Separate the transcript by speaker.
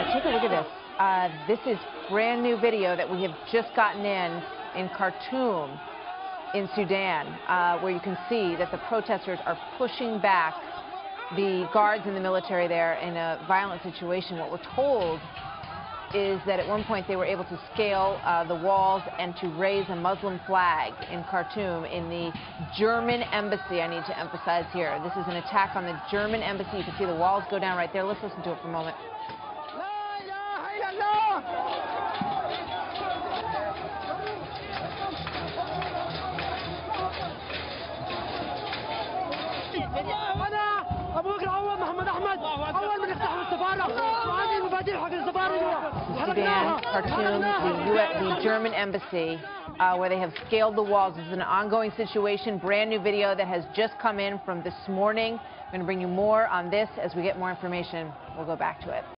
Speaker 1: Take a look at this. This is brand new video that we have just gotten in Khartoum in Sudan, where you can see that the protesters are pushing back the guards and the military there in a violent situation. What we're told is that at one point they were able to scale the walls and to raise a Muslim flag in Khartoum in the German embassy. I need to emphasize here, this is an attack on the German embassy. You can see the walls go down right there. Let's listen to it for a moment. Sudan, Khartoum, the German embassy, where they have scaled the walls. This is an ongoing situation. Brand new video that has just come in from this morning. I'm going to bring you more on this as we get more information. We'll go back to it.